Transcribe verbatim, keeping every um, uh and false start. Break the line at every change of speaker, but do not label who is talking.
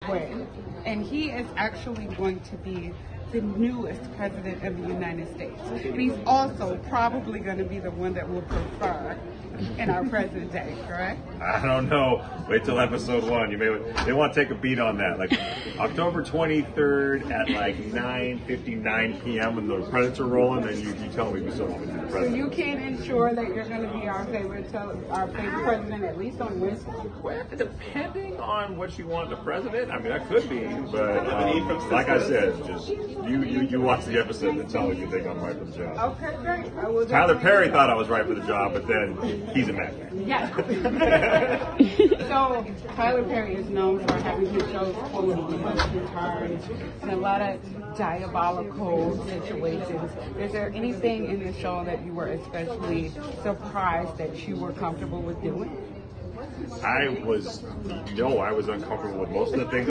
Quinn, and he is actually going to be the newest president of the United States. And he's also probably going to be the one that will prefer in our present day, correct?
I don't know. Wait till episode one. You may they want to take a beat on that. Like October twenty-third at like nine fifty-nine p m when the credits are rolling, then you, you tell me we still want to be the
So
president.
you can ensure that you're going to be our favorite, tele- our favorite president at least on Wednesday.
Well, depending on what you want the president, I mean that could be, but um, like I said, just you, you you watch the episode and tell me you think I'm right for the job.
Okay, great. I will
Tyler
definitely-
Perry thought I was right for the job, but then he's a madman.
Yes. So Tyler Perry is known for having his shows full of twists and turns and a lot of diabolical situations. Is there anything in the show that you were especially surprised that you were comfortable with doing?
I was, no, I was uncomfortable with most of the things